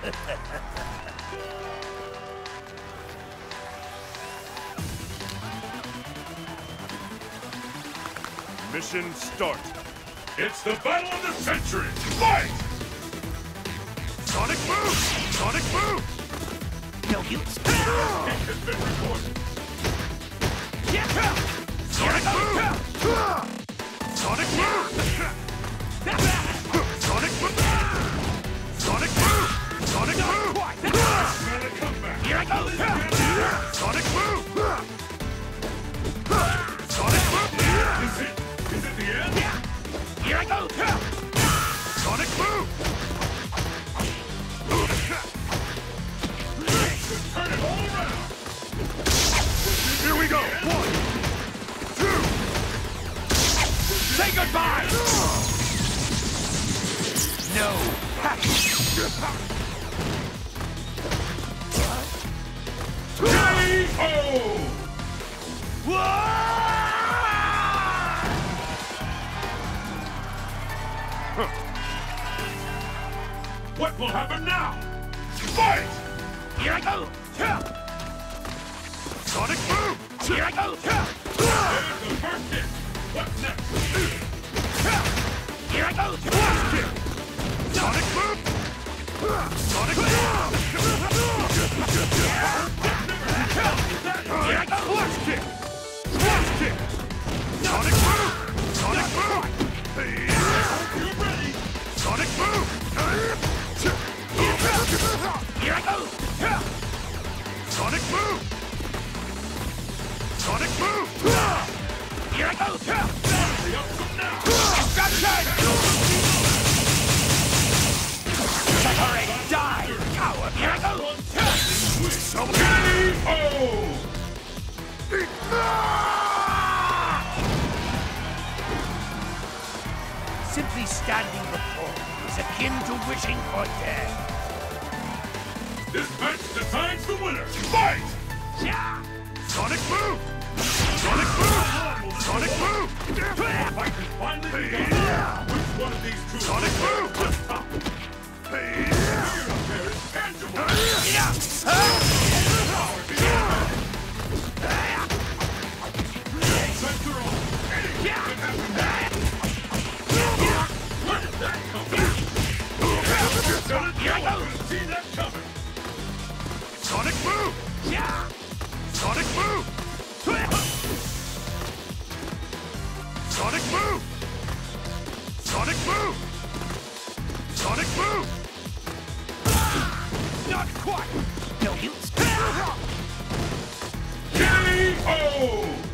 Mission start. It's the battle of the century! Fight! Sonic boom! Sonic boom! No use. Kick has been recorded. Sonic boom! Sonic boom! Sonic boom! Sonic boom! Sonic boom! Gonna come back. Here I go. Sonic boom! Sonic boom! Is it the end? Here I go. Sonic boom! Turn it all around! Here we go! 1, 2! Say goodbye. No. What will happen now? Fight! Here I go. Sonic boom! Here I go. There's the first hit. What's next? Here I go. Sonic boom! Sonic boom! Here I go. Flash kick! Flash kick! Sonic boom! Sonic boom! You ready? Sonic boom! Here I go. Sonic boom! Sonic boom! Here I go. Party up from now! Gotcha! Already die, coward. Here I go. Simply standing before me is akin to wishing for death. This match decides the winner! Fight! Yeah. Sonic boom! Sonic boom! Sonic boom! Fight has finally begun! Which one of these two? Sonic boom! Here is tangible! Yeah. Center on! Anything can happen now! Where did that come from? Here I go. See that coming! Sonic boom! Yeah. Sonic boom! Sonic boom! Sonic boom! Sonic boom! Not quite. No use. K.O.